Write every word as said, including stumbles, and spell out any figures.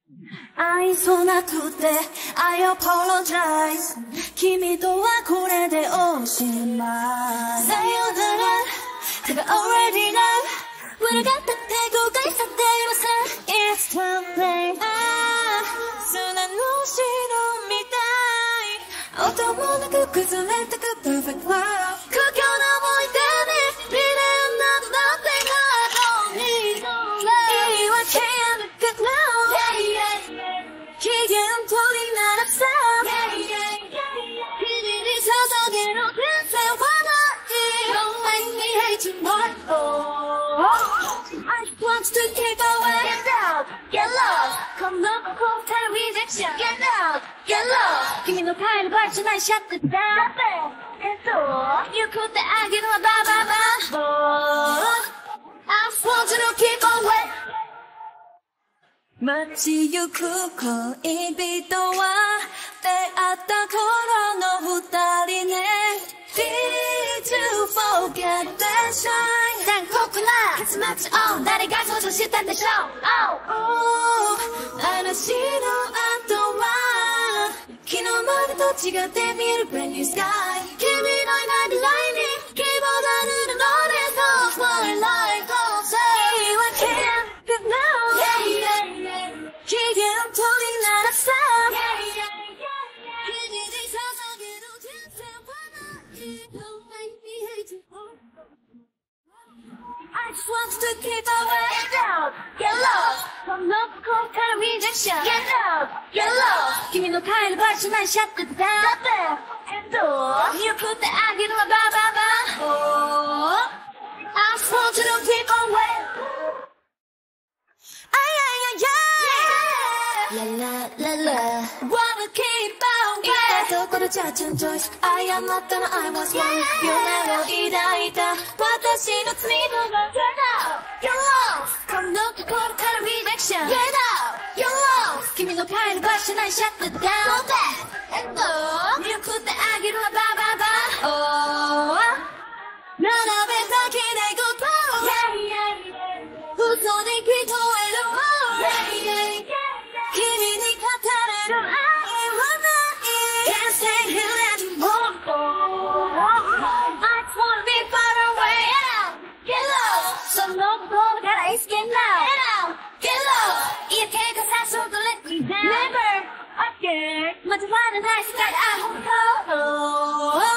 愛想なくて I apologize 君とはこれでおしまいさよならただ already know 悪がったって後悔さっていません It's too late ああ砂の城みたい音もなく崩れてく Perfect World 苦境な思い出に未練などなんてないのに言い訳やめて now 機嫌取りならさ君に捧げる人生はない Don't make me hate you more I just want to keep away Get out, get lost この心から rejection Get out, get lost 君の帰る場合じゃないシャットダウンえっと言ってあげるわバーバーバー I just want you to keep away 街行く恋人は出会った頃の二人ね Did you forget the shine 残酷な結末を誰が想像したんでしょう、oh, 嵐の後は昨日までと違って見える brand new sky 君のいない未来に希望があるので So my life all say I can't get now 機嫌取りならさ君に捧げる人生はない Don't make me hate you I just want to keep away Get out, get lost この心から rejection Get out, get lost 君の帰る場所ないシャットダウンだってえっと言ってあげるわバーバーバー Oh I just want you to keep away La la la la Wanna keep on way 言ったところじゃちゃんと I am not gonna I was wrong 夢を抱いた私の罪も Get out, get lost この心から rejection Get out, get lost 君の帰る場所ないシャットダウンえっと言ってあげるわバーバーバー Oh 並べたきれいこと嘘に聞こえる Oh君に語れる愛はない Can't stay here anymore I just wanna be far away Get lost その心から escape now Get lost 嫌気がさそうと let me down Never again また割れない世界 I hope so